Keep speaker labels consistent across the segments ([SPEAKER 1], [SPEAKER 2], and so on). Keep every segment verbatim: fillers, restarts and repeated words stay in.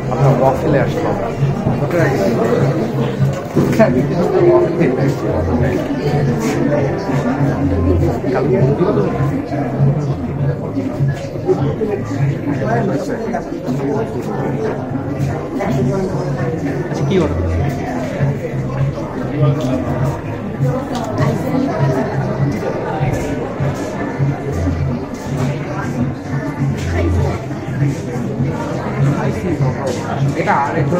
[SPEAKER 1] আমরা ওয়াফেলে আসলাম। কি ওর এটা আরেকটু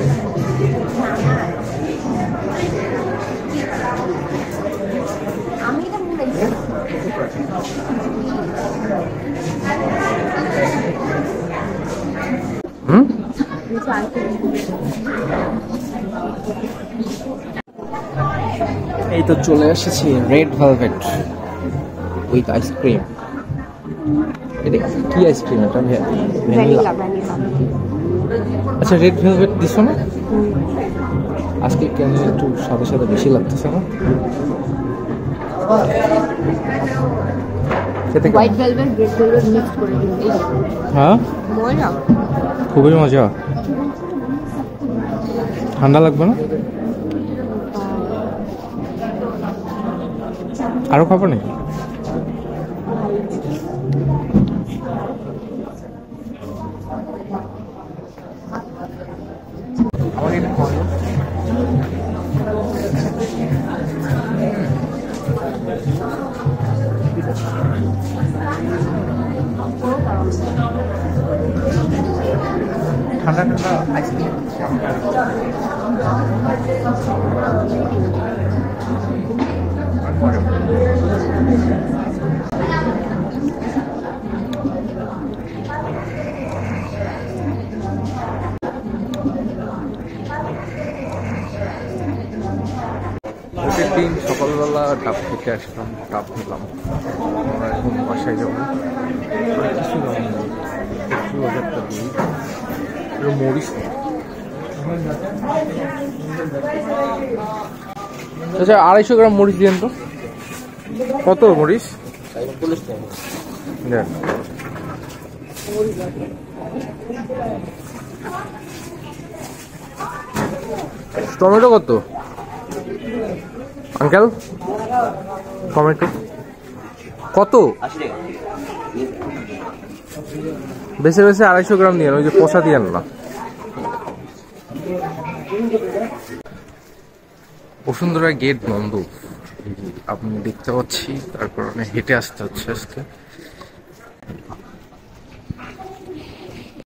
[SPEAKER 1] আমি এটা ভুলে গেছি। হুম এই তো চলে এসেছি রেড ভেলভেট উইথ আইসক্রিম। এটা কি আইসক্রিম? এটা ভ্যানিলা। আচ্ছা রেড ভেলভেট দিছো না আজকে? কেন একটু সাদা সাদা বেশি লাগতেছে না? White velvet red velvet mix করে দিন। হ্যাঁ মজা, খুবই মজা। ঠান্ডা লাগবে না? আরো খাবো নাকি? ঠান্ডা ঠান্ডা আইসক্রিম প্রত্যেক দিন সকালবেলা ডাব খেতে আসলাম, ডাব খেলাম। আমরা এখন বাসায় যাবো। কিছু একশো হাজারটা দিই মরিচ। আচ্ছা আড়াইশো গ্রাম মরিচ দিন তো। কত মরিচ? টমেটো কত আঙ্কেল? টমেটো কত? বেছে বেছে আড়াইশো গ্রাম দিয়ে, ওই যে পচা দিয়ে না। বসুন্ধরা গেট বন্ধ, আপনি দেখতে পাচ্ছি, তার কারণে হেঁটে আসতে হচ্ছে আজকে।